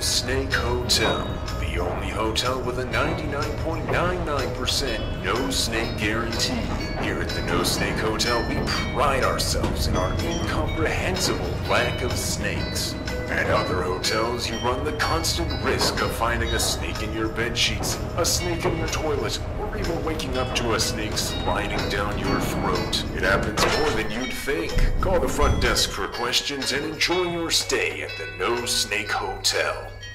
Snake Hotel, the only hotel with a 99.99% no snake guarantee. Here at the No Snake Hotel, we pride ourselves in our incomprehensible lack of snakes. At other hotels, you run the constant risk of finding a snake in your bed sheets, a snake in your toilet, or even waking up to a snake sliding down your throat. It happens more than you'd think. Call the front desk for questions and enjoy your stay at the No Snake Hotel.